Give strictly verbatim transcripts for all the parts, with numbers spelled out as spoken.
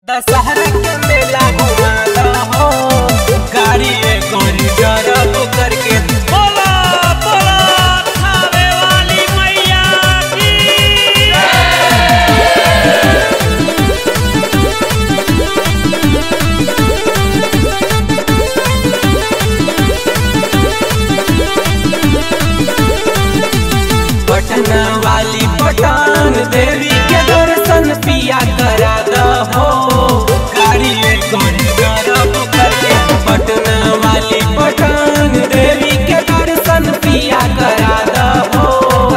दशहरा के मेला घुमाता हो गाड़ी गोरी जरब करके बोला बोला खावे वाली मैया की पटना वाली पटान देवी के दर्शन पिया करा दहो गाड़ी गोरी जरब करके पटना वाली पटान देवी के दर्शन पिया करा दहो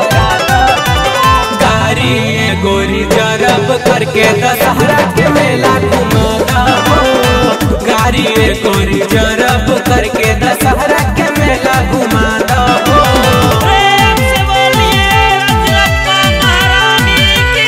गाड़ी गोरी जरब करके दशहरा के मेला घुमा दहो गाड़ी गोरी जरब करके दशहरा के मेला घुमा दहो प्रेम से बोलिए रजरप्पा महारानी की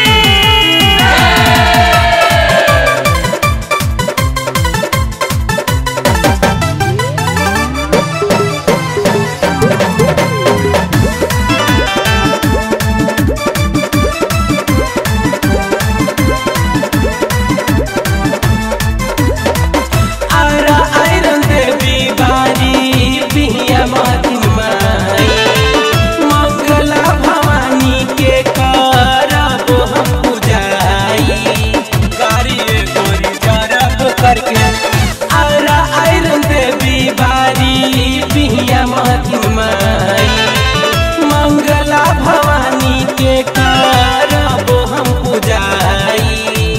आरा आयरन देवी बारी पिया माती माई मंगला भवानी के करब हम पूजाई गाड़ी गोरी जरब करके आरा आयरन देवी बारी पिया माती माई मंगला भवानी के करब हम पूजाई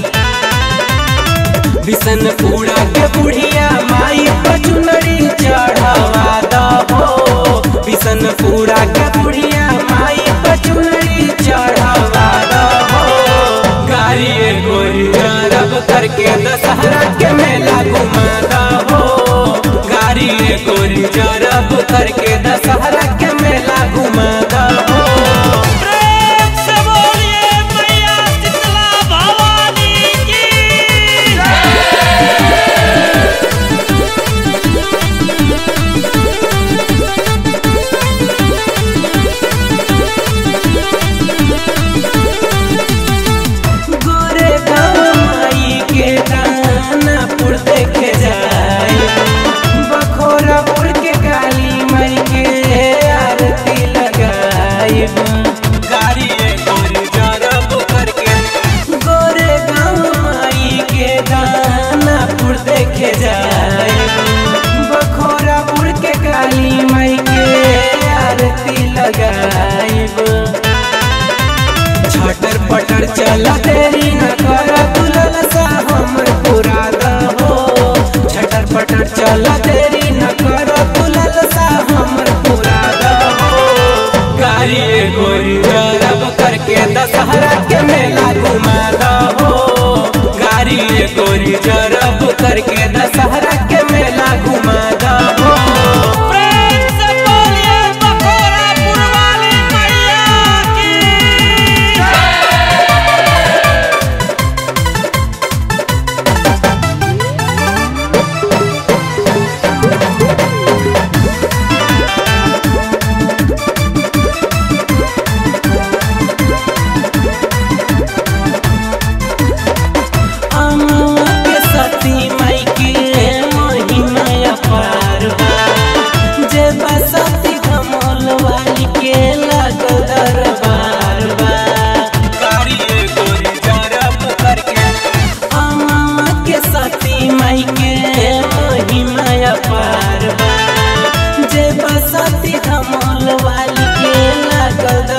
बिशनपुरा के बुढ़िया माई पचुनरी चढ़वा दहो बिशनपुरा के बुढ़िया माई पचुनरी चढ़वा दहो गाड़ी गोरी जरब करके दशहरा के मेला घुमा दहो गाड़ी गोरी जरब करके दशहरा के मेला घुमा दहो प्रेम से बोलिए मैया शीतला भवानी की गोरे गाँव माई के दानापुर देखे जाए बखोरापुर के काली माई के आरती लगाए गाड़ी गोरी जरब करके गोरे गाँव माई के दानापुर देखे जाए बखोरापुर के काली माई के आरती लगाए छटर पटर चला तेरी न कर दुलल सा हमर पूरा दहो छटर पटर चला तेरी न कर दुलल सा हमर पूरा दहो गाड़ी गोरी जरब करके दशहरा के मेला घुमा दहो गाड़ी गोरी जरब करके दशहरा के मेला घुमा दहो प्रेम से बोलिए बखोरापुर वाली मैया की अम्मा के सती माई के महिमा अपार बा जे बसती कमल वाली के लागल दरबार बा गाड़ी गोरी जरब करके अम्मा के सती माई के महिमा अपार बा जे बसती कमल वाली के लागल